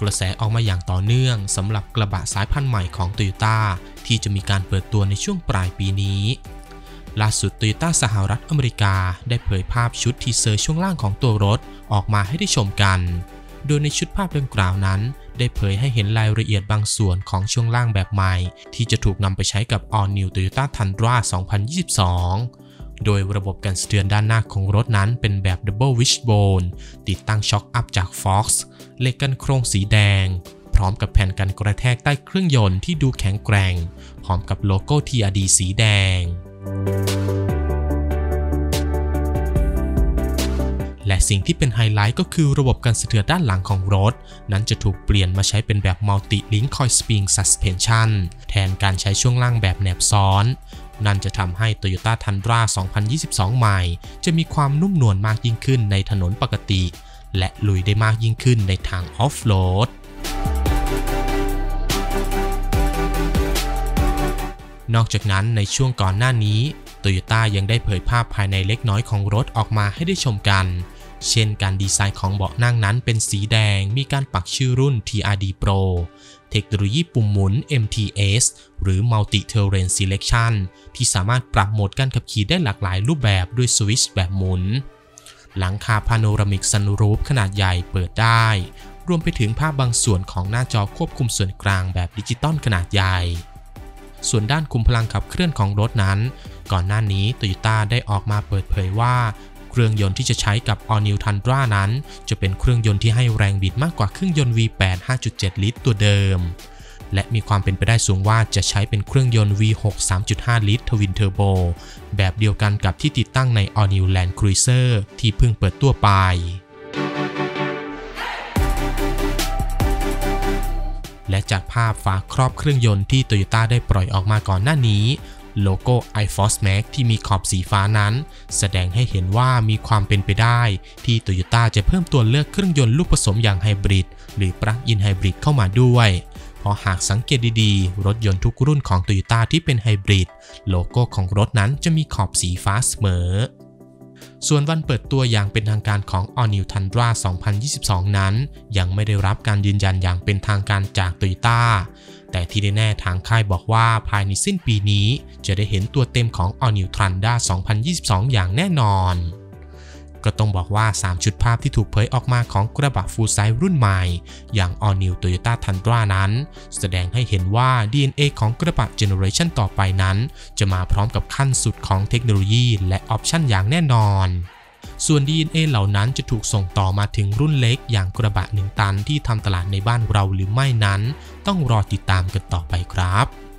กระแสออกมาอย่างต่อเนื่องสำหรับกระบะสายพันธุ์ใหม่ของ Toyota ที่จะมีการเปิดตัวในช่วงปลายปีนี้ล่าสุด Toyota สหรัฐอเมริกาได้เผยภาพชุดทีเซอร์ช่วงล่างของตัวรถออกมาให้ได้ชมกันโดยในชุดภาพดังกล่าวนั้นได้เผยให้เห็นรายละเอียดบางส่วนของช่วงล่างแบบใหม่ที่จะถูกนำไปใช้กับ All New Toyota Tundra 2022 โดยระบบการสะเทือนด้านหน้าของรถนั้นเป็นแบบ Double Wishbone ติดตั้งช็อคอัพจาก Fox เหล็กกันโครงสีแดงพร้อมกับแผ่นกันกระแทกใต้เครื่องยนต์ที่ดูแข็งแกร่งพร้อมกับโลโก้ TRD สีแดงและสิ่งที่เป็นไฮไลท์ก็คือระบบการสะเทือนด้านหลังของรถนั้นจะถูกเปลี่ยนมาใช้เป็นแบบ Multi Link Coil Spring Suspension แทนการใช้ช่วงล่างแบบแหนบซ้อนนั่นจะทำให้ Toyota Tundra 2022 ใหม่จะมีความนุ่มนวลมากยิ่งขึ้นในถนนปกติและลุยได้มากยิ่งขึ้นในทางออฟโรดนอกจากนั้นในช่วงก่อนหน้านี้ Toyota ยังได้เผยภาพภายในเล็กน้อยของรถออกมาให้ได้ชมกันเช่นการดีไซน์ของเบาะนั่งนั้นเป็นสีแดงมีการปักชื่อรุ่น TRD Pro เทคโนโลยีปุ่มหมุน MTS หรือ Multi Terrain Selection ที่สามารถปรับโหมดการขับขี่ได้หลากหลายรูปแบบด้วยสวิตช์แบบหมุนหลังคาพาโนรามิกซันรูฟขนาดใหญ่เปิดได้รวมไปถึงภาพบางส่วนของหน้าจอควบคุมส่วนกลางแบบดิจิตอลขนาดใหญ่ส่วนด้านคุมพลังขับเคลื่อนของรถนั้นก่อนหน้านี้ Toyota ได้ออกมาเปิดเผยว่าเครื่องยนต์ที่จะใช้กับ All New Tundra นั้นจะเป็นเครื่องยนต์ที่ให้แรงบิดมากกว่าเครื่องยนต์ V8 5.7 ลิตรตัวเดิมและมีความเป็นไปได้สูงว่าจะใช้เป็นเครื่องยนต์ V6 3.5 ลิตรทวินเทอร์โบแบบเดียวกันกับที่ติดตั้งใน All New Land Cruiser ที่เพิ่งเปิดตัวไปและจากภาพฝาครอบเครื่องยนต์ที่ Toyota ได้ปล่อยออกมาก่อนหน้านี้โลโก้ iForce Max ที่มีขอบสีฟ้านั้นแสดงให้เห็นว่ามีความเป็นไปได้ที่ Toyota จะเพิ่มตัวเลือกเครื่องยนต์ลูกผสมอย่างไฮบริดหรือ Plug-in Hybrid เข้ามาด้วยเพราะหากสังเกตดีๆรถยนต์ทุกรุ่นของ Toyota ที่เป็นไฮบริดโลโก้ของรถนั้นจะมีขอบสีฟ้าเสมอส่วนวันเปิดตัวอย่างเป็นทางการของ All New Tundra 2022 นั้นยังไม่ได้รับการยืนยันอย่างเป็นทางการจาก Toyota แต่ที่แน่ๆทางค่ายบอกว่าภายในสิ้นปีนี้จะได้เห็นตัวเต็มของ All New Tundra 2022 อย่างแน่นอนก็ต้องบอกว่า3ชุดภาพที่ถูกเผยออกมาของกระบะ Full Size รุ่นใหม่อย่าง All New Toyota Tundra นั้นแสดงให้เห็นว่า DNA ของกระบะเจเนอเรชันต่อไปนั้นจะมาพร้อมกับขั้นสุดของเทคโนโลยีและออปชันอย่างแน่นอนส่วน DNA เหล่านั้นจะถูกส่งต่อมาถึงรุ่นเล็กอย่างกระบะ1 ตันที่ทำตลาดในบ้านเราหรือไม่นั้นต้องรอติดตามกันต่อไปครับ